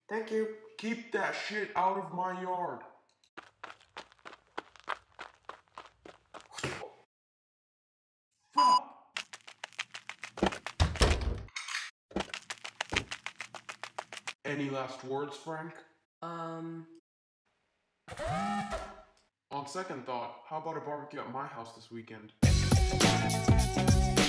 Thank you. Keep that shit out of my yard. Fuck! Any last words, Frank? On second thought, how about a barbecue at my house this weekend?